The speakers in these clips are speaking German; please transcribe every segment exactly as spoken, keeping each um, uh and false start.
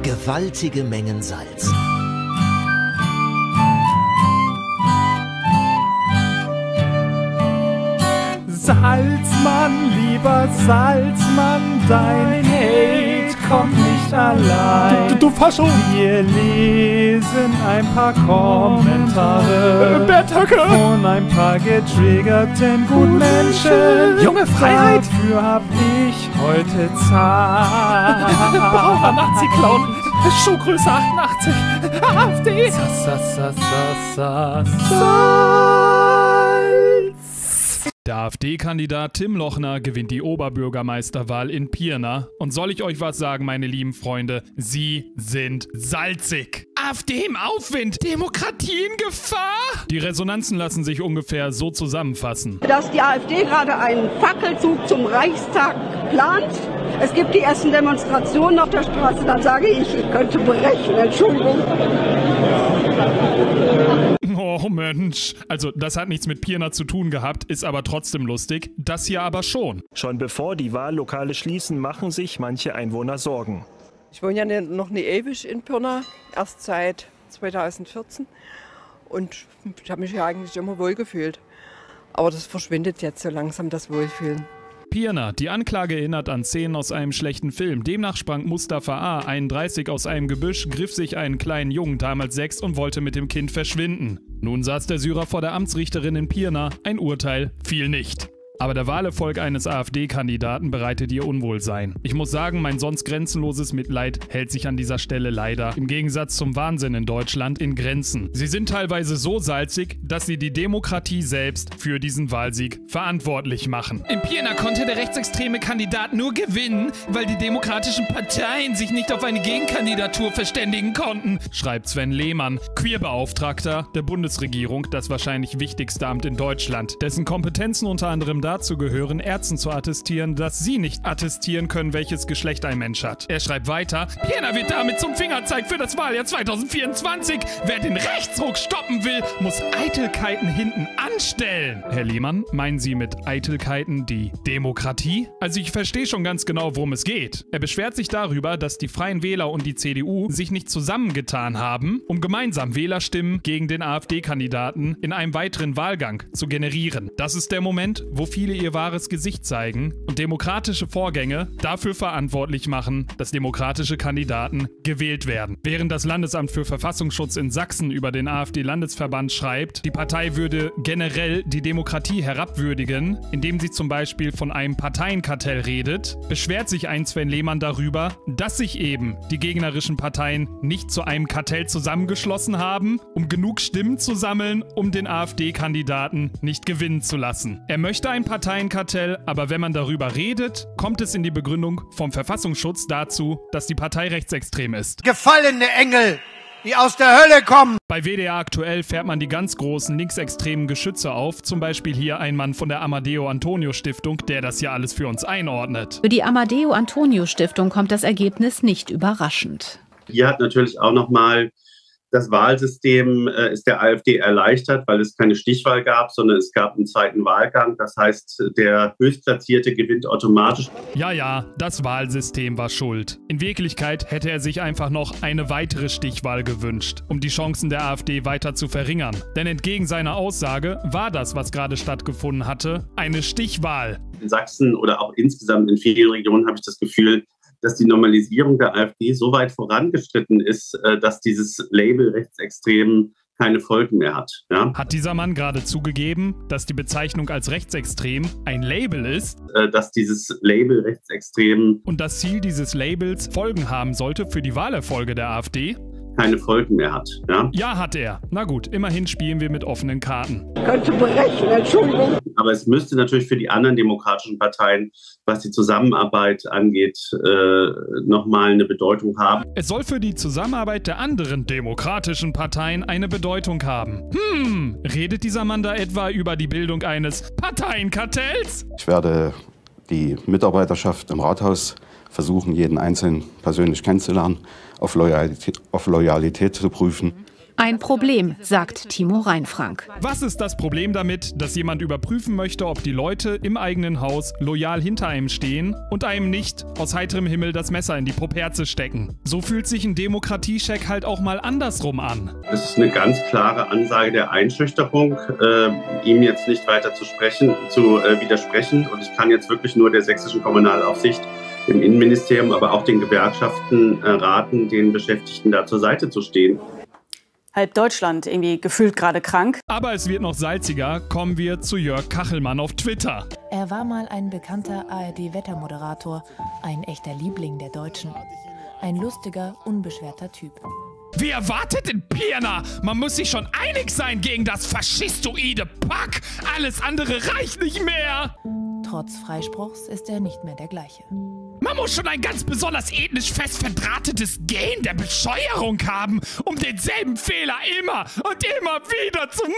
Gewaltige Mengen Salz. Salzmann, lieber Salzmann, dein Hate kommt nicht allein. Du, du, du Fascho! Wir lesen ein paar Kommentare äh, Bertöcke! von ein paar getriggerten Gutmenschen. Junge Freiheit! Dafür hab ich heute Zeit. Braucher Nazi-Clown! Schuhgröße achtundachtzig! AfD! Sass, sass, sass, sass, sass. Salz! Der AfD-Kandidat Tim Lochner gewinnt die Oberbürgermeisterwahl in Pirna. Und soll ich euch was sagen, meine lieben Freunde? Sie sind salzig. AfD im Aufwind, Demokratie in Gefahr? Die Resonanzen lassen sich ungefähr so zusammenfassen. Dass die AfD gerade einen Fackelzug zum Reichstag plant. Es gibt die ersten Demonstrationen auf der Straße, dann sage ich, ich könnte brechen, Entschuldigung. Oh Mensch, also das hat nichts mit Pirna zu tun gehabt, ist aber trotzdem lustig. Das hier aber schon. Schon bevor die Wahllokale schließen, machen sich manche Einwohner Sorgen. Ich wohne ja ne, noch nicht ewig in Pirna, erst seit zweitausendvierzehn und ich habe mich ja eigentlich immer wohlgefühlt. Aber das verschwindet jetzt so langsam, das Wohlfühlen. Pirna, die Anklage erinnert an Szenen aus einem schlechten Film. Demnach sprang Mustafa A., einunddreißig, aus einem Gebüsch, griff sich einen kleinen Jungen, damals sechs, und wollte mit dem Kind verschwinden. Nun saß der Syrer vor der Amtsrichterin in Pirna. Ein Urteil fiel nicht. Aber der Wahlerfolg eines AfD-Kandidaten bereitet ihr Unwohlsein. Ich muss sagen, mein sonst grenzenloses Mitleid hält sich an dieser Stelle leider, im Gegensatz zum Wahnsinn in Deutschland, in Grenzen. Sie sind teilweise so salzig, dass sie die Demokratie selbst für diesen Wahlsieg verantwortlich machen. In Pirna konnte der rechtsextreme Kandidat nur gewinnen, weil die demokratischen Parteien sich nicht auf eine Gegenkandidatur verständigen konnten, schreibt Sven Lehmann, Queerbeauftragter der Bundesregierung, das wahrscheinlich wichtigste Amt in Deutschland, dessen Kompetenzen unter anderem dazu gehören, Ärzten zu attestieren, dass sie nicht attestieren können, welches Geschlecht ein Mensch hat. Er schreibt weiter, Pirna wird damit zum Fingerzeig für das Wahljahr zweitausendvierundzwanzig. Wer den Rechtsruck stoppen will, muss Eitelkeiten hinten anstellen. Herr Lehmann, meinen Sie mit Eitelkeiten die Demokratie? Also ich verstehe schon ganz genau, worum es geht. Er beschwert sich darüber, dass die Freien Wähler und die C D U sich nicht zusammengetan haben, um gemeinsam Wählerstimmen gegen den AfD-Kandidaten in einem weiteren Wahlgang zu generieren. Das ist der Moment, wo viele ihr wahres Gesicht zeigen und demokratische Vorgänge dafür verantwortlich machen, dass demokratische Kandidaten gewählt werden. Während das Landesamt für Verfassungsschutz in Sachsen über den AfD-Landesverband schreibt, die Partei würde generell die Demokratie herabwürdigen, indem sie zum Beispiel von einem Parteienkartell redet, beschwert sich ein Sven Lehmann darüber, dass sich eben die gegnerischen Parteien nicht zu einem Kartell zusammengeschlossen haben, um genug Stimmen zu sammeln, um den AfD-Kandidaten nicht gewinnen zu lassen. Er möchte ein Parteienkartell, aber wenn man darüber redet, kommt es in die Begründung vom Verfassungsschutz dazu, dass die Partei rechtsextrem ist. Gefallene Engel, die aus der Hölle kommen! Bei W D R aktuell fährt man die ganz großen linksextremen Geschütze auf, zum Beispiel hier ein Mann von der Amadeo Antonio Stiftung, der das hier alles für uns einordnet. Für die Amadeo Antonio Stiftung kommt das Ergebnis nicht überraschend. Hier hat natürlich auch nochmal das Wahlsystem äh, ist der AfD erleichtert, weil es keine Stichwahl gab, sondern es gab einen zweiten Wahlgang. Das heißt, der Höchstplatzierte gewinnt automatisch. Ja, ja, das Wahlsystem war schuld. In Wirklichkeit hätte er sich einfach noch eine weitere Stichwahl gewünscht, um die Chancen der AfD weiter zu verringern. Denn entgegen seiner Aussage war das, was gerade stattgefunden hatte, eine Stichwahl. In Sachsen oder auch insgesamt in vielen Regionen habe ich das Gefühl, dass die Normalisierung der AfD so weit vorangeschritten ist, dass dieses Label rechtsextrem keine Folgen mehr hat. Ja? Hat dieser Mann gerade zugegeben, dass die Bezeichnung als rechtsextrem ein Label ist? Dass dieses Label rechtsextrem und das Ziel dieses Labels Folgen haben sollte für die Wahlerfolge der AfD? Keine Folgen mehr hat. Ja? Ja, hat er. Na gut, immerhin spielen wir mit offenen Karten. Könnte brechen, Entschuldigung. Aber es müsste natürlich für die anderen demokratischen Parteien, was die Zusammenarbeit angeht, äh, nochmal eine Bedeutung haben. Es soll für die Zusammenarbeit der anderen demokratischen Parteien eine Bedeutung haben. Hm, redet dieser Mann da etwa über die Bildung eines Parteienkartells? Ich werde die Mitarbeiterschaft im Rathaus versuchen, jeden Einzelnen persönlich kennenzulernen, auf Loyalität, auf Loyalität zu prüfen Ein Problem, sagt Timo Reinfrank. Was ist das Problem damit, dass jemand überprüfen möchte, ob die Leute im eigenen Haus loyal hinter einem stehen und einem nicht aus heiterem Himmel das Messer in die Popherze stecken? So fühlt sich ein Demokratiecheck halt auch mal andersrum an. Es ist eine ganz klare Ansage der Einschüchterung, äh, ihm jetzt nicht weiter zu sprechen, zu äh, widersprechen. Und ich kann jetzt wirklich nur der sächsischen Kommunalaufsicht, dem Innenministerium, aber auch den Gewerkschaften äh, raten, den Beschäftigten da zur Seite zu stehen. Halb Deutschland irgendwie gefühlt gerade krank. Aber es wird noch salziger. Kommen wir zu Jörg Kachelmann auf Twitter. Er war mal ein bekannter A R D-Wettermoderator, ein echter Liebling der Deutschen. Ein lustiger, unbeschwerter Typ. Wie erwartet in Pirna? Man muss sich schon einig sein gegen das faschistoide Pack. Alles andere reicht nicht mehr. Trotz Freispruchs ist er nicht mehr der gleiche. Man muss schon ein ganz besonders ethnisch fest verdrahtetes Gen der Bescheuerung haben, um denselben Fehler immer und immer wieder zu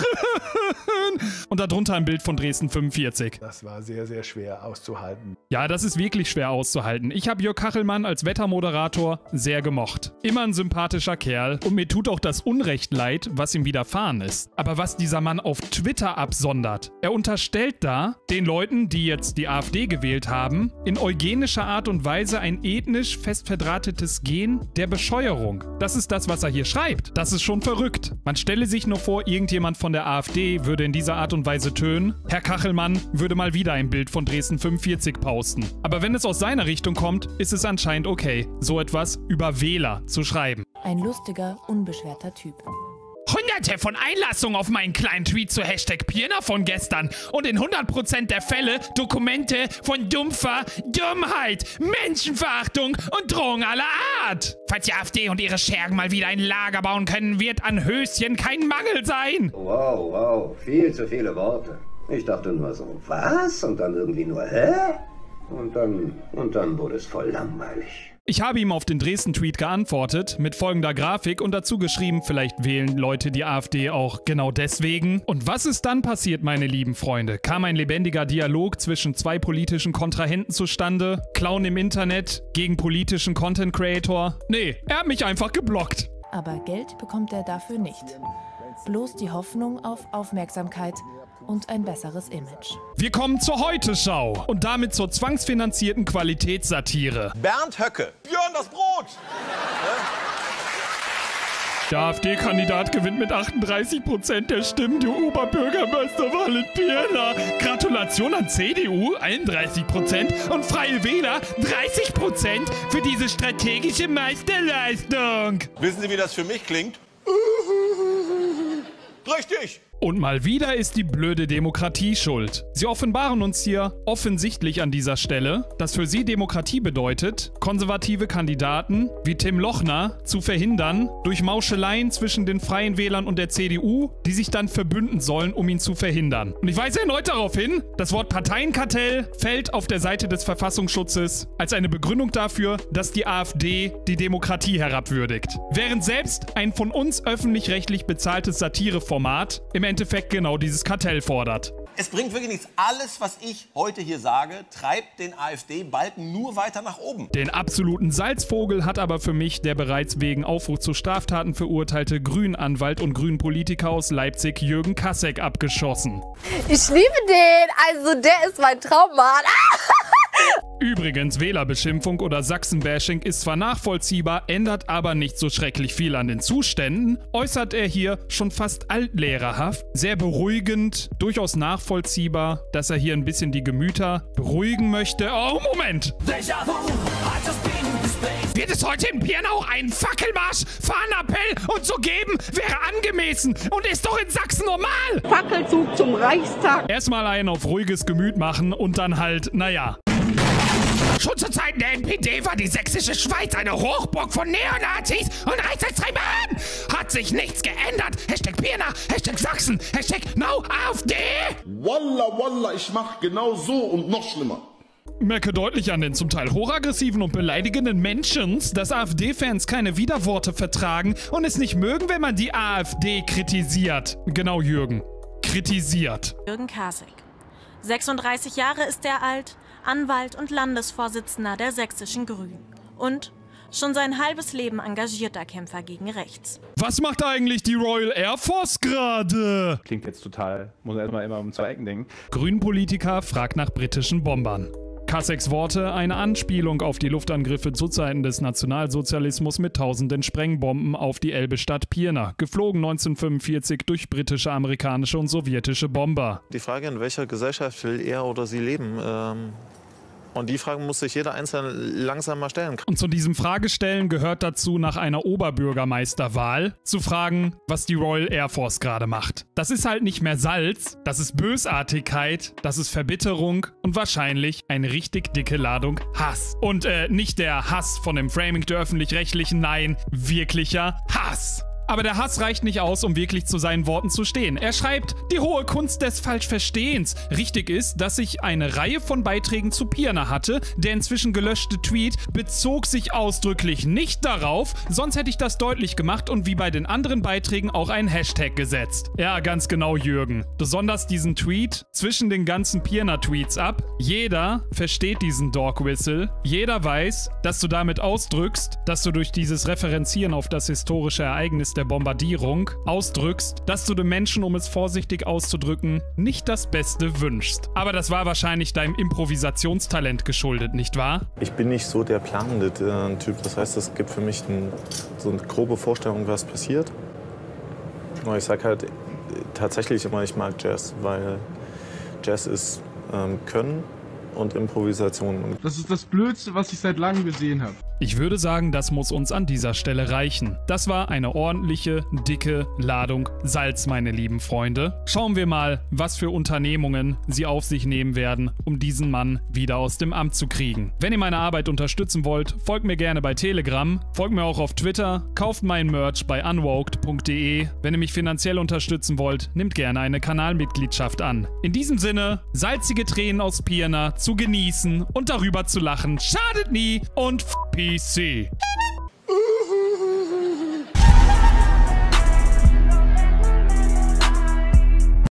machen. Und darunter ein Bild von Dresden fünfundvierzig. Das war sehr, sehr schwer auszuhalten. Ja, das ist wirklich schwer auszuhalten. Ich habe Jörg Kachelmann als Wettermoderator sehr gemocht. Immer ein sympathischer Kerl und mir tut auch das Unrecht leid, was ihm widerfahren ist. Aber was dieser Mann auf Twitter absondert, er unterstellt da den Leuten, die jetzt die AfD gewählt haben, in eugenischer Art und Weise ein ethnisch fest verdrahtetes Gen der Bescheuerung. Das ist das, was er hier schreibt. Das ist schon verrückt. Man stelle sich nur vor, irgendjemand von der AfD würde in dieser Art und Weise tönen. Herr Kachelmann würde mal wieder ein Bild von Dresden fünfundvierzig posten. Aber wenn es aus seiner Richtung kommt, ist es anscheinend okay, so etwas über Wähler zu schreiben. Ein lustiger, unbeschwerter Typ. Hunderte von Einlassungen auf meinen kleinen Tweet zu Hashtag Pirna von gestern und in hundert Prozent der Fälle Dokumente von dumpfer Dummheit, Menschenverachtung und Drohung aller Art. Falls die AfD und ihre Schergen mal wieder ein Lager bauen können, wird an Höschen kein Mangel sein. Wow, wow, viel zu viele Worte. Ich dachte nur so, was? Und dann irgendwie nur, hä? Und dann, und dann wurde es voll langweilig. Ich habe ihm auf den Dresden-Tweet geantwortet mit folgender Grafik und dazu geschrieben, vielleicht wählen Leute die AfD auch genau deswegen. Und was ist dann passiert, meine lieben Freunde? Kam ein lebendiger Dialog zwischen zwei politischen Kontrahenten zustande? Clown im Internet gegen politischen Content-Creator? Nee, er hat mich einfach geblockt. Aber Geld bekommt er dafür nicht. Bloß die Hoffnung auf Aufmerksamkeit und ein besseres Image. Wir kommen zur Heute-Schau und damit zur zwangsfinanzierten Qualitätssatire. Bernd Höcke. Björn, das Brot! Der AfD-Kandidat gewinnt mit achtunddreißig Prozent der Stimmen die Oberbürgermeisterwahl in Pirna. Gratulation an C D U, einunddreißig Prozent und Freie Wähler, dreißig Prozent für diese strategische Meisterleistung. Wissen Sie, wie das für mich klingt? Richtig! Und mal wieder ist die blöde Demokratie schuld. Sie offenbaren uns hier offensichtlich an dieser Stelle, dass für sie Demokratie bedeutet, konservative Kandidaten wie Tim Lochner zu verhindern durch Mauscheleien zwischen den Freien Wählern und der C D U, die sich dann verbünden sollen, um ihn zu verhindern. Und ich weise erneut darauf hin, das Wort Parteienkartell fällt auf der Seite des Verfassungsschutzes als eine Begründung dafür, dass die AfD die Demokratie herabwürdigt. Während selbst ein von uns öffentlich-rechtlich bezahltes Satireformat im Endeffekt genau dieses Kartell fordert. Es bringt wirklich nichts. Alles, was ich heute hier sage, treibt den AfD-Balken nur weiter nach oben. Den absoluten Salzvogel hat aber für mich der bereits wegen Aufruf zu Straftaten verurteilte Grünanwalt und Grünpolitiker aus Leipzig Jürgen Kassek abgeschossen. Ich liebe den, also der ist mein Traummann. Übrigens, Wählerbeschimpfung oder Sachsenbashing ist zwar nachvollziehbar, ändert aber nicht so schrecklich viel an den Zuständen, äußert er hier schon fast altlehrerhaft, sehr beruhigend, durchaus nachvollziehbar, dass er hier ein bisschen die Gemüter beruhigen möchte. Oh, Moment! Wird es heute in Pirna auch einen Fackelmarsch, Fahnenappell und so geben? Wäre angemessen und ist doch in Sachsen normal! Fackelzug zum Reichstag. Erstmal einen auf ruhiges Gemüt machen und dann halt, naja. Schon zu Zeiten der N P D war die sächsische Schweiz eine Hochburg von Neonazis und Rechtsextremen. Hat sich nichts geändert. Hashtag Pirna, Hashtag Sachsen, Hashtag No AfD. Wallah, wallah, ich mach genau so und noch schlimmer. Merke deutlich an den zum Teil hochaggressiven und beleidigenden Menschen, dass AfD-Fans keine Widerworte vertragen und es nicht mögen, wenn man die AfD kritisiert. Genau, Jürgen. Kritisiert. Jürgen Kassek. sechsunddreißig Jahre ist er alt, Anwalt und Landesvorsitzender der Sächsischen Grünen. Und Schon sein halbes Leben engagierter Kämpfer gegen rechts. Was macht eigentlich die Royal Air Force gerade? Klingt jetzt total, muss man erstmal immer um zwei Ecken denken. Grünpolitiker fragt nach britischen Bombern. Kaseks Worte, eine Anspielung auf die Luftangriffe zu Zeiten des Nationalsozialismus mit tausenden Sprengbomben auf die Elbestadt Pirna, geflogen neunzehnhundertfünfundvierzig durch britische, amerikanische und sowjetische Bomber. Die Frage, in welcher Gesellschaft will er oder sie leben, ähm und die Frage muss sich jeder Einzelne langsam mal stellen. Und zu diesem Fragestellen gehört dazu, nach einer Oberbürgermeisterwahl zu fragen, was die Royal Air Force gerade macht. Das ist halt nicht mehr Salz, das ist Bösartigkeit, das ist Verbitterung und wahrscheinlich eine richtig dicke Ladung Hass. Und äh, nicht der Hass von dem Framing der Öffentlich-Rechtlichen, nein, wirklicher Hass. Aber der Hass reicht nicht aus, um wirklich zu seinen Worten zu stehen. Er schreibt, die hohe Kunst des Falschverstehens. Richtig ist, dass ich eine Reihe von Beiträgen zu Pirna hatte. Der inzwischen gelöschte Tweet bezog sich ausdrücklich nicht darauf, sonst hätte ich das deutlich gemacht und wie bei den anderen Beiträgen auch einen Hashtag gesetzt. Ja, ganz genau, Jürgen. Besonders diesen Tweet zwischen den ganzen Pirna-Tweets ab. Jeder versteht diesen Dog Whistle. Jeder weiß, dass du damit ausdrückst, dass du durch dieses Referenzieren auf das historische Ereignis der Bombardierung ausdrückst, dass du den Menschen, um es vorsichtig auszudrücken, nicht das Beste wünschst. Aber das war wahrscheinlich deinem Improvisationstalent geschuldet, nicht wahr? Ich bin nicht so der planende äh, Typ. Das heißt, es gibt für mich ein, so eine grobe Vorstellung, was passiert. Aber ich sage halt tatsächlich immer, ich mag Jazz, weil Jazz ist ähm, Können und Improvisation. Das ist das Blödste, was ich seit langem gesehen habe. Ich würde sagen, das muss uns an dieser Stelle reichen. Das war eine ordentliche, dicke Ladung Salz, meine lieben Freunde. Schauen wir mal, was für Unternehmungen sie auf sich nehmen werden, um diesen Mann wieder aus dem Amt zu kriegen. Wenn ihr meine Arbeit unterstützen wollt, folgt mir gerne bei Telegram, folgt mir auch auf Twitter, kauft mein Merch bei unwoked punkt de. Wenn ihr mich finanziell unterstützen wollt, nehmt gerne eine Kanalmitgliedschaft an. In diesem Sinne, salzige Tränen aus Pirna zu genießen und darüber zu lachen, schadet nie und P C.